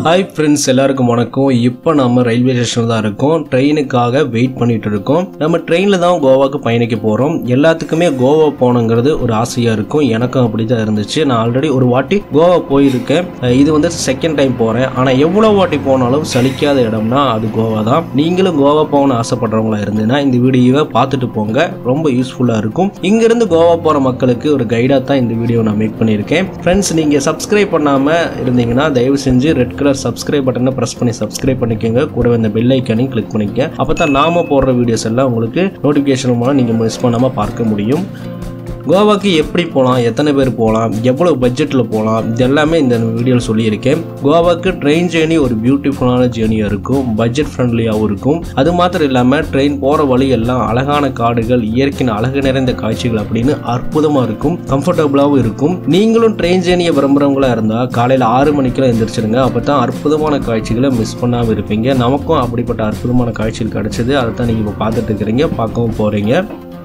Hi friends எல்லாருக்கும் வணக்கம். இப்போ நம்ம ரயில்வே ஸ்டேஷன்ல தான் இருக்கோம். ட்ரெயினுக்காக வெயிட் பண்ணிட்டு இருக்கோம். நம்ம ட்ரெயின்ல தான் கோவாக்கு பயணிக்க போறோம். எல்லாத்துக்குமே கோவா போணுங்கிறது ஒரு ஆசையா இருக்கும். எனக்கும் அப்படிதான் இருந்துச்சு. நான் ஆல்ரெடி ஒரு வாட்டி கோவா போயிருக்கேன். இது வந்து செகண்ட் டைம் போறேன். ஆனா எவ்வளவு வாட்டி போனாலும் சலிக்காத இடம்னா அது கோவா தான். நீங்களும் கோவா போகணும்னு ஆசைப்படுறவங்களா இருந்தீங்கன்னா இந்த வீடியோவை பார்த்துட்டு போங்க. ரொம்ப யூஸ்ஃபுல்லா இருக்கும். இங்க இருந்து கோவா போற மக்களுக்கு ஒரு கைடா தான் இந்த வீடியோ நான் மேக் பண்ணியிருக்கேன். ஃப்ரெண்ட்ஸ், நீங்க சப்ஸ்கிரைப் பண்ணாம இருந்தீங்கன்னா தயவு செஞ்சு ரெட் கலர் சப்ஸ்கிரைப் பட்டனை பிரஸ் பண்ணி சப்ஸ்கிரைப் பண்ணிக்கோங்க. கூட இந்த பெல் ஐக்கானையும் கிளிக் பண்ணிக்கங்க. அப்பதான் நாம போடுற வீடியோஸ் எல்லாம் உங்களுக்கு நோட்டிபிகேஷன் மூலம் நீங்க மிஸ் பண்ணாம பார்க்க முடியும். கோவாக்கு எப்படி போகலாம், எத்தனை பேர் போகலாம், எவ்வளவு பட்ஜெட்டில் போகலாம், இது எல்லாமே இந்த வீடியோவில் சொல்லியிருக்கேன். கோவாக்கு ட்ரெயின் ஜேர்னி ஒரு பியூட்டிஃபுல்லான ஜேர்னியாக இருக்கும். பட்ஜெட் ஃப்ரெண்ட்லியாகவும் இருக்கும். அது மாத்திரம் இல்லாமல் ட்ரெயின் போகிற வழி எல்லாம் அழகான காடுகள், இயற்கையின் அழகு நிறைந்த காட்சிகள் அப்படின்னு அற்புதமாக இருக்கும். கம்ஃபர்டபுளாகவும் இருக்கும். நீங்களும் ட்ரெயின் ஜேர்னியை விரும்புகிறவங்களா இருந்தால் காலையில் 6 மணிக்கெல்லாம் எந்திரிச்சிருங்க. அப்போ தான் அற்புதமான காட்சிகளை மிஸ் பண்ணாமல் இருப்பீங்க. நமக்கும் அப்படிப்பட்ட அற்புதமான காட்சிகள் கிடைச்சது. அதை தான் நீங்கள் இப்போ பார்த்துட்டு இருக்கிறீங்க, பார்க்கவும் போகிறீங்க.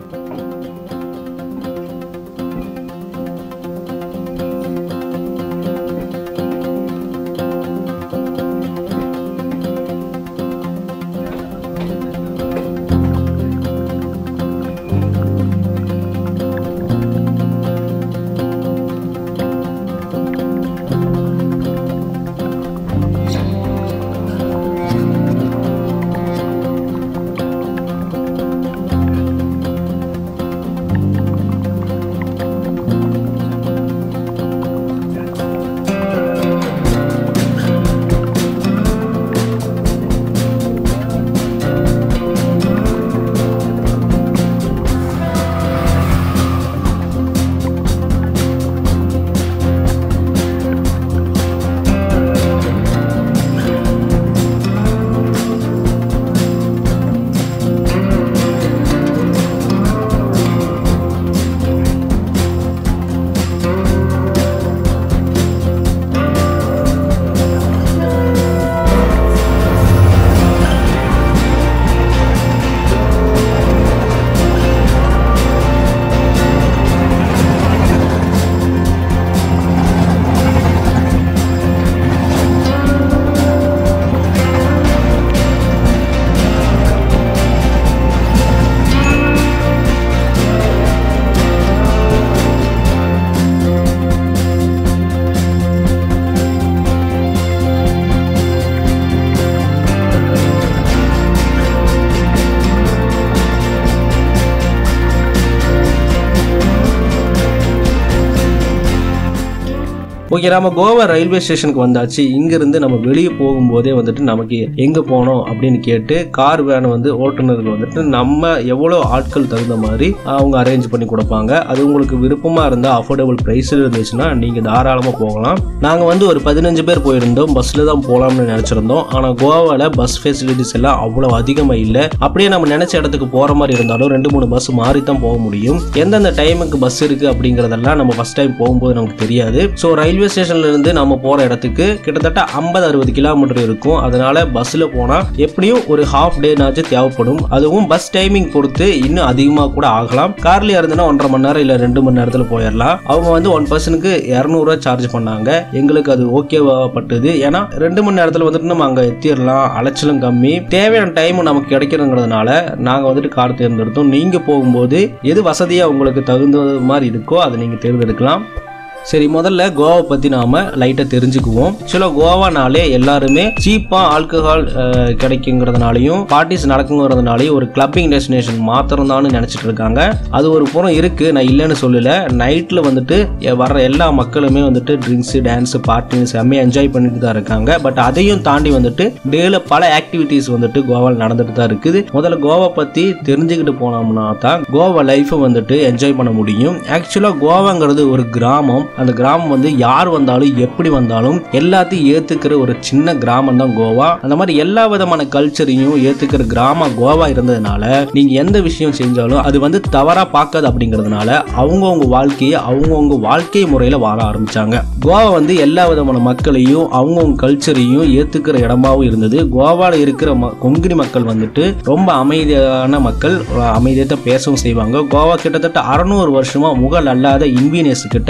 ஓகே, நம்ம கோவா ரயில்வே ஸ்டேஷனுக்கு வந்தாச்சு. இங்கிருந்து நம்ம வெளியே போகும்போதே வந்துட்டு நமக்கு எங்கே போகணும் அப்படின்னு கேட்டு கார் வேனை வந்து ஓட்டுநர்கள் வந்துட்டு நம்ம எவ்வளோ ஆட்கள் தகுந்த மாதிரி அவங்க அரேஞ்ச் பண்ணி கொடுப்பாங்க. அது உங்களுக்கு விருப்பமாக இருந்தால் அஃபோர்டபுள் ப்ரைஸில் இருந்துச்சுன்னா நீங்கள் தாராளமாக போகலாம். நாங்கள் வந்து ஒரு 15 பேர் போயிருந்தோம். பஸ்ஸில் தான் போகலாம்னு நினச்சிருந்தோம். ஆனால் கோவாவில் பஸ் ஃபெசிலிட்டிஸ் எல்லாம் அவ்வளோ அதிகமாக இல்லை. அப்படியே நம்ம நினச்ச இடத்துக்கு போகிற மாதிரி இருந்தாலும் 2-3 பஸ் மாறி தான் போக முடியும். எந்தெந்த டைமுக்கு பஸ் இருக்குது அப்படிங்கிறதெல்லாம் நம்ம ஃபஸ்ட் டைம் போகும்போது நமக்கு தெரியாது. ஸோ ரயில்வே ஸ்டேஷன்ல இருந்து நம்ம போற இடத்துக்கு கிட்டத்தட்ட 50-60 கிலோமீட்டர் இருக்கும். அதனால பஸ்ல போனா எப்படியும் ஒரு ஹாஃப் டேனாச்சும் தேவைப்படும். அதுவும் பஸ் டைமிங் பொறுத்து இன்னும் அதிகமா கூட ஆகலாம். கார்ல இருந்தனா 1.5 மணி நேரம் இல்ல 2 மணி நேரத்துல போயிடலாம். அவங்க வந்து 1 பர்சனுக்கு 200 ரூபாய் சார்ஜ் பண்ணாங்க. எங்களுக்கு அது ஓகேவா பட்டது. ஏன்னா 2 மணி நேரத்துல வந்துட்டு நம்ம அங்க எத்திடலாம். அலைச்சலும் கம்மி, தேவையான டைம் நமக்கு கிடைக்கிறதுனால நாங்க வந்துட்டு கார் தேர்ந்தெடுத்தோம். நீங்க போகும்போது எது வசதியா உங்களுக்கு தகுந்த மாதிரி இருக்கோ அதை நீங்க தேர்ந்தெடுக்கலாம். சரி, முதல்ல கோவா பத்தி நாம லைட்டா தெரிஞ்சுக்குவோம். சில கோவானாலே எல்லாருமே சீப்பா ஆல்கஹால் கிடைக்குங்கிறதுனாலையும் பார்ட்டிஸ் நடக்குங்கிறதுனாலையும் ஒரு கிளப்பிங் டெஸ்டினேஷன் மாத்திரம் தான் நினைச்சிட்டு இருக்காங்க. அது ஒரு புறம் இருக்கு, நான் இல்லைன்னு சொல்லல. நைட்ல வந்துட்டு வர்ற எல்லா மக்களுமே வந்துட்டு ட்ரிங்க்ஸ், டான்ஸ், பார்ட்டிஸ் செம்மையா என்ஜாய் பண்ணிட்டு தான் இருக்காங்க. பட் அதையும் தாண்டி வந்துட்டு டேல பல ஆக்டிவிட்டிஸ் வந்துட்டு கோவாவில் நடந்துட்டு தான் இருக்குது. முதல்ல கோவா பத்தி தெரிஞ்சுக்கிட்டு போனோம்னா தான் கோவா லைஃப் வந்துட்டு என்ஜாய் பண்ண முடியும். ஆக்சுவலா கோவாங்கிறது ஒரு கிராமம். அந்த கிராமம் வந்து யார் வந்தாலும் எப்படி வந்தாலும் எல்லாத்தையும் ஏத்துக்கிற ஒரு சின்ன கிராமம் தான் கோவா. அந்த மாதிரி எல்லா விதமான கல்ச்சரையும் ஏத்துக்கிற கிராமம் கோவா இருந்ததுனால நீங்க எந்த விஷயம் செஞ்சாலும் அது வந்து தவறா பார்க்காது. அப்படிங்கிறதுனால அவங்கவுங்க வாழ்க்கையை அவங்கவுங்க வாழ்க்கை முறையில வாழ ஆரம்பிச்சாங்க. கோவா வந்து எல்லா விதமான மக்களையும் அவங்கவுங்க கல்ச்சரையும் ஏத்துக்கிற இடமாவும் இருந்தது. கோவால இருக்கிற கொங்கினி மக்கள் வந்துட்டு ரொம்ப அமைதியான மக்கள், அமைதியத்தை பேசவும் செய்வாங்க. கோவா கிட்டத்தட்ட 600 வருஷமா முகல் அல்லாத இன்வீனியஸ் கிட்ட கஷ்டப்பட்டு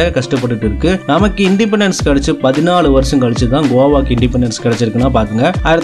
தேவைப்பட்டு இருக்கு. நமக்கு இண்டிபெண்டன்ஸ் கிடைச்சு 14 வருஷம் கழிச்சு தான் கோவாக்கு இண்டிபெண்டன்ஸ் கிடைச்சிருக்குன்னா பாத்துங்க.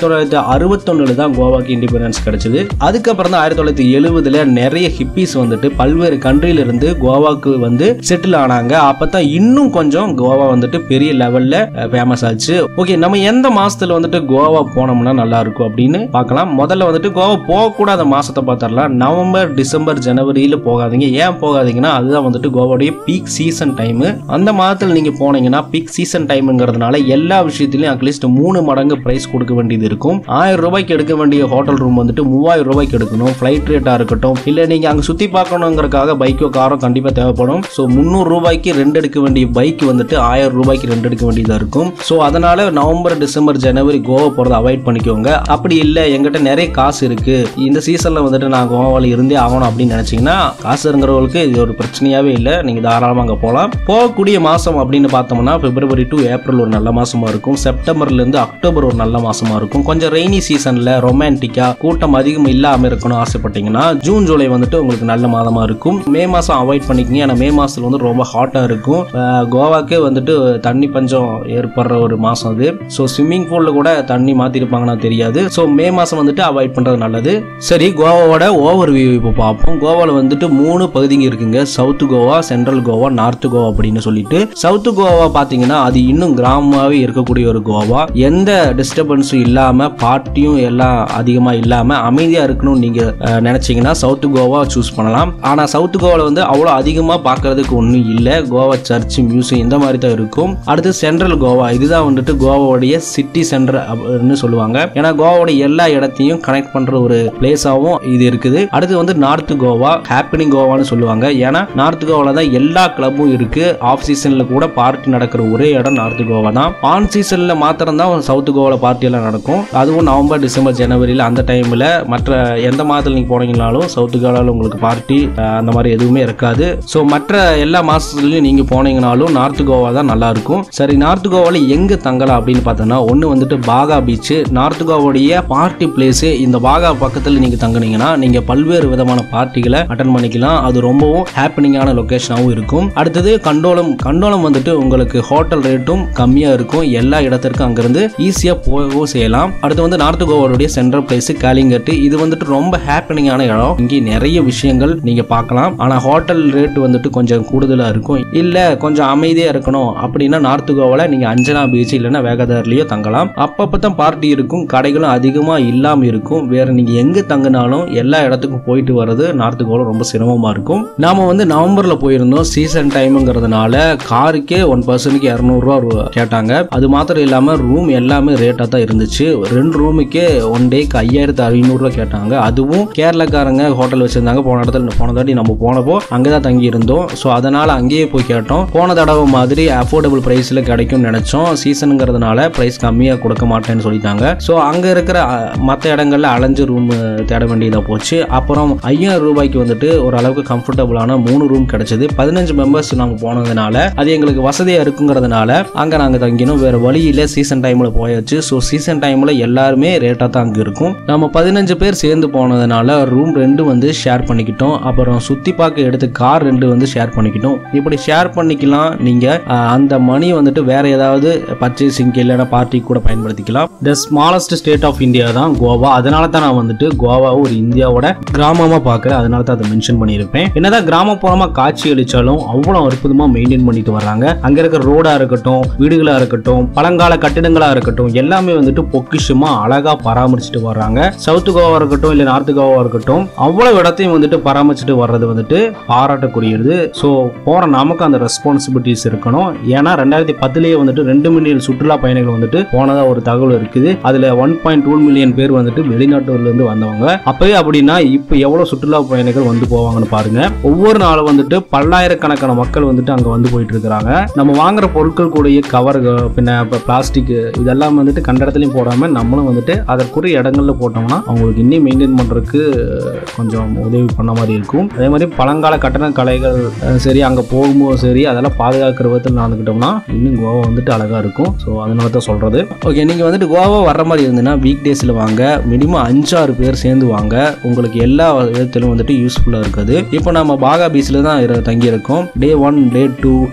1961 தான் கோவாக்கு இண்டிபெண்டன்ஸ் கிடைச்சது. அதுக்கப்புறம் தான் 1970 நிறைய ஹிப்பிஸ் வந்துட்டு பல்வேறு கண்ட்ரில இருந்து கோவாக்கு வந்து செட்டில் ஆனாங்க. அப்பதான் இன்னும் கொஞ்சம் கோவா வந்துட்டு பெரிய லெவல்ல ஃபேமஸ் ஆச்சு. ஓகே, நம்ம எந்த மாசத்துல வந்துட்டு கோவா போனோம்னா நல்லா இருக்கும் அப்படின்னு பார்க்கலாம். முதல்ல வந்துட்டு கோவா போகக்கூடாத மாசத்தை பார்த்தரலாம். நவம்பர், டிசம்பர், ஜனவரியில போகாதீங்க. ஏன் போகாதீங்கன்னா அதுதான் வந்துட்டு கோவாவுடைய பீக் சீசன் டைம். அந்த மாதத்துல நீங்க போனீங்கன்னா பீக் சீசன் டைம்ங்கிறதுனால எல்லா விஷயத்திலையும் அட்லீஸ்ட் 3 மடங்கு பிரைஸ் கொடுக்க வேண்டியது இருக்கும். 1000 ரூபாய்க்கு எடுக்க வேண்டிய ஹோட்டல் ரூம் வந்துட்டு 3000 ரூபாய்க்கு எடுக்கணும். ஃபிளைட் ரேட்டா இருக்கட்டும், இல்ல நீங்க அங்க சுத்தி பார்க்கணுங்கிறதுக்காக பைக்கோ காரோ கண்டிப்பா தேவைப்படும். ஸோ 300 ரூபாய்க்கு ரெண்டு எடுக்க வேண்டிய பைக் வந்துட்டு 1000 ரூபாய்க்கு ரெண்டு எடுக்க வேண்டியதா இருக்கும். ஸோ அதனால நவம்பர், டிசம்பர், ஜனவரி கோவா போறதை அவாய்ட் பண்ணிக்கோங்க. அப்படி இல்லை எங்கிட்ட நிறைய காசு இருக்கு, இந்த சீசன்ல வந்துட்டு நான் கோவாவில் இருந்தே ஆகணும் அப்படின்னு நினைச்சீங்கன்னா காசு இருக்கிறவங்களுக்கு இது ஒரு பிரச்சனையாவே இல்லை. நீங்க தாராளமாக அங்கே போகலாம். போகக்கூடிய மாசம் அப்படின்னு பார்த்தோம்னா பிப்ரவரி டு ஏப்ரல் ஒரு நல்ல மாசமா இருக்கும். செப்டம்பர்ல இருந்து அக்டோபர் ஒரு நல்ல மாசமா இருக்கும். கொஞ்சம் ரெய்னி சீசன்ல ரொமான்டிக்கா கூட்டம் அதிகம் இல்லாம இருக்கணும் ஆசைப்பட்டீங்கன்னா ஜூன், ஜூலை வந்துட்டு உங்களுக்கு நல்ல மாதமா இருக்கும். மே மாசம் அவாய்ட் பண்ணிக்கங்க. ஏன்னா மே மாசத்துல வந்து ரொம்ப ஹாட்டா இருக்கும். கோவாக்கே வந்துட்டு தண்ணி பஞ்சம் ஏற்படுற ஒரு மாசம் அது. ஸோ ஸ்விம்மிங் பூல்ல கூட தண்ணி மாத்திருப்பாங்கன்னா தெரியாது. ஸோ மே மாசம் வந்துட்டு அவாய்ட் பண்றது நல்லது. சரி, கோவாவோட ஓவர் வியூ இப்போ பார்ப்போம். கோவாவில் வந்துட்டு 3 பகுதிங்க இருக்குங்க. South Goa, central Goa, north Goa அப்படின்னு சொல்லிட்டு. சவுத் கோவா பாத்தீங்கன்னா அது இன்னும் கிராமமாவே இருக்கக்கூடிய ஒரு கோவா. எந்த டிஸ்டர்பன்ஸும் இல்லாம பார்ட்டியும் எல்லாம் அதிகமா இல்லாம அமைதியா இருக்கணும்னு நீங்க நினைச்சீங்கன்னா சவுத் கோவா சூஸ் பண்ணலாம். ஆனா சவுத் கோவால வந்து அவ்வளவு அதிகமா பாக்குறதுக்கு ஒன்றும் இல்லை. கோவா சர்ச், மியூசியம் இந்த மாதிரி தான் இருக்கும். அடுத்து சென்ட்ரல் கோவா, இதுதான் வந்துட்டு கோவாவுடைய சிட்டி சென்டர் அப்படின்னு சொல்லுவாங்க. ஏன்னா கோவாவோட எல்லா இடத்தையும் கனெக்ட் பண்ற ஒரு பிளேஸாவும் இது இருக்குது. அடுத்து வந்து நார்த் கோவா, ஹாப்பினிங் கோவான்னு சொல்லுவாங்க. ஏன்னா நார்த் கோவால தான் எல்லா கிளப்பும் இருக்கு. ஆஃப் சீசன்ல கூட பார்ட்டி நடக்கிற ஒரே இடம் நார்த் கோவா தான். ஆன் சீசன்ல மாத்திரம் தான் சவுத் கோவால பார்ட்டி எல்லாம் நடக்கும். அதுவும் நவம்பர், டிசம்பர், ஜனவரியில அந்த டைம்ல. மற்ற எந்த மாதத்துல நீங்க போனீங்கனாலும் சவுத் கோவால உங்களுக்கு பார்ட்டி அந்த மாதிரி எதுவுமே இருக்காது. ஸோ மற்ற எல்லா மாசத்துலயும் நீங்க போனீங்கனாலும் நார்த் கோவா தான் நல்லா இருக்கும். சரி, நார்த் கோவால எங்க தங்கலாம் அப்படின்னு பார்த்தோம்னா ஒன்னு வந்துட்டு பாகா பீச். நார்த் கோவாவுடைய பார்ட்டி பிளேஸ். இந்த பாகா பக்கத்துல நீங்க தங்குனீங்கன்னா நீங்க பல்வேறு விதமான பார்ட்டிகளை அட்டன் பண்ணிக்கலாம். அது ரொம்பவும் ஹாப்பனிங்கான லொகேஷனாகவும் இருக்கும். அடுத்தது கண்டோலம். கண்டோலம் வந்துட்டு உங்களுக்கு ஹோட்டல் ரேட்டும் கம்மியா இருக்கும். எல்லா இடத்திற்கும் அங்கிருந்து ஈஸியா போகவும் செய்யலாம். அடுத்து வந்து நார்த் கோவாவுடைய சென்ட்ரல் பிளேஸ் காலிங்கட். இது வந்துட்டு ரொம்ப ஹாப்பனிங்கான இடம். இங்கே நிறைய விஷயங்கள் நீங்க பார்க்கலாம். ஆனா ஹோட்டல் ரேட் வந்துட்டு கொஞ்சம் கூடுதலா இருக்கும். இல்ல கொஞ்சம் அமைதியா இருக்கணும் அப்படின்னா நார்த் கோவால நீங்க அஞ்சனா பீச் இல்லைன்னா வேகதாரிலேயே தங்கலாம். அப்பப்பதான் பார்ட்டி இருக்கும். கடைகளும் அதிகமா இல்லாம இருக்கும். வேற நீங்க எங்க தங்கினாலும் எல்லா இடத்துக்கும் போயிட்டு வர்றது நார்த் கோவால ரொம்ப சிரமமா இருக்கும். நாம வந்து நவம்பர்ல போயிருந்தோம். சீசன் டைம்ங்கிறதுனால காருக்கே 1 பர்சனுக்கு 200 ரூபா கேட்டாங்க. அது மாத்திரம் இல்லாம ரூம் எல்லாமே ரேட்டா தான் இருந்துச்சு. 2 ரூமுக்கே 1 டேக்கு 5500 ரூபா கேட்டாங்க. அதுவும் கேரளக்காரங்க ஹோட்டல் வச்சிருந்தாங்க. போன தாட்டி நம்ம போனப்போ அங்கதான் தங்கி இருந்தோம். ஸோ அதனால அங்கேயே போய் கேட்டோம். போன தடவை மாதிரி அஃபோர்டபுள் பிரைஸ்ல கிடைக்கும்னு நினைச்சோம். சீசனுங்கிறதுனால பிரைஸ் கம்மியா கொடுக்க மாட்டேன்னு சொல்லிட்டாங்க. ஸோ அங்க இருக்கிற மற்ற இடங்கள்ல அலைஞ்சு ரூம் தேட வேண்டியதா போச்சு. அப்புறம் 5000 ரூபாய்க்கு வந்துட்டு ஓரளவுக்கு கம்ஃபர்டபுளான 3 ரூம் கிடைச்சது. 15 மெம்பர்ஸ் நாங்க போனதுனால அது எங்களுக்கு வசதியா இருக்குங்கிறதுனால அங்க நாங்க தங்கினோம். வேற வழியில சீசன் டைம்ல போயாச்சு. ஸோ சீசன் டைம்ல எல்லாருமே ரேட்டா தான் அங்க இருக்கும். நம்ம 15 பேர் சேர்ந்து போனதுனால ரூம் 2 வந்து ஷேர் பண்ணிக்கிட்டோம். அப்புறம் சுத்தி பார்க்க எடுத்து கார் 2 வந்து ஷேர் பண்ணிக்கிட்டோம். இப்படி ஷேர் பண்ணிக்கலாம். நீங்க அந்த மணி வந்துட்டு வேற ஏதாவது பர்ச்சேசிங் இல்லைன்னா பார்ட்டி கூட பயன்படுத்திக்கலாம். The smallest state of India தான் கோவா. அதனால தான் நான் வந்துட்டு கோவாவை ஒரு இந்தியாவோட கிராமமா பார்க்கிறேன். அதனால தான் அதை மென்ஷன் பண்ணியிருப்பேன். என்னதான் கிராமப்புறமா காட்சி அளிச்சாலும் அவ்வளவு அற்புதமா மெயின்டைன் பண்ணிட்டு வர்றாங்க. அங்க இருக்கிற ரோடா இருக்கட்டும், வீடுகளா இருக்கட்டும், பழங்கால கட்டிடங்களா இருக்கட்டும், எல்லாமே வந்துட்டு பொக்கிஷமா அழகா பராமரிச்சுட்டு வர்றாங்க. சவுத் கோவா இருக்கட்டும் இல்ல நார்த் கோவா இருக்கட்டும், அவ்வளவு இடத்தையும் வந்துட்டு பராமரிச்சுட்டு வர்றது வந்துட்டு பாராட்டக்கூடியது. ஸோ போற நமக்கு அந்த ரெஸ்பான்சிபிலிட்டிஸ் இருக்கணும். ஏன்னா 2010 வந்துட்டு 2 மில்லியன் சுற்றுலா பயணிகள் வந்துட்டு போனதா ஒரு தகவல் இருக்குது. அதுல 1.2 மில்லியன் பேர் வந்துட்டு வெளிநாட்டுல இருந்து வந்தவங்க. அப்பவே அப்படின்னா இப்ப எவ்வளவு சுற்றுலா பயணிகள் வந்து போவாங்கன்னு பாருங்க. ஒவ்வொரு நாளும் வந்துட்டு பல்லாயிரக்கணக்கான மக்கள் வந்துட்டு அங்க வந்து போயிட்டு இருக்காங்க. நம்ம வாங்குற பொருட்கள் கூடிய கவர், பின்ன பிளாஸ்டிக் இதெல்லாம் வந்துட்டு கண்ட இடத்துலயும் போடாம நம்மளும் வந்துட்டு அதற்குரிய இடங்கள்ல போட்டோம்னா அவங்களுக்கு இன்னும் மெயின்டைன் பண்றதுக்கு கொஞ்சம் உதவி பண்ண மாதிரி இருக்கும். அதே மாதிரி பழங்கால கட்டண கலைகள் சரி, அங்க போகும்போது சரி, அதெல்லாம் பாதுகாக்கிற விதத்தில் நடந்துக்கிட்டோம்னா இன்னும் கோவா வந்துட்டு அழகா இருக்கும். ஸோ அதனால தான் சொல்றது. ஓகே, நீங்க வந்துட்டு கோவா வர்ற மாதிரி இருந்ததுன்னா வீக் டேஸ்ல வாங்க. மினிமம் 5-6 பேர் சேர்ந்து வாங்க. உங்களுக்கு எல்லா விதத்திலும் வந்துட்டு யூஸ்ஃபுல்லா இருக்குது. இப்போ நம்ம பாகா பீச்ல தான் தங்கி இருக்கோம். டே 1, டே 2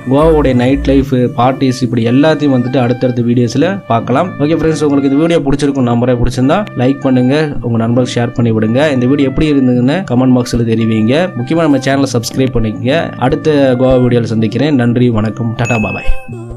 கோவாவுடைய நைட் லைஃப், பார்ட்டிஸ், இப்படி எல்லாத்தையும் வந்துட்டு அடுத்தடுத்த வீடியோஸ்ல பார்க்கலாம். ஓகே ஃப்ரெண்ட்ஸ், உங்களுக்கு இந்த வீடியோ பிடிச்சிருக்கும் நம்பரே. பிடிச்சிருந்தா லைக் பண்ணுங்க, உங்க நண்பர்களுக்கு ஷேர் பண்ணி விடுங்க. இந்த வீடியோ எப்படி இருந்ததுன்னு கமெண்ட் பாக்ஸ்ல தெரிவிங்க. முக்கியமா நம்ம சேனலை சப்ஸ்கிரைப் பண்ணிக்கங்க. அடுத்த கோவா வீடியோவில் சந்திக்கிறேன். நன்றி, வணக்கம், டாடா, பாய்.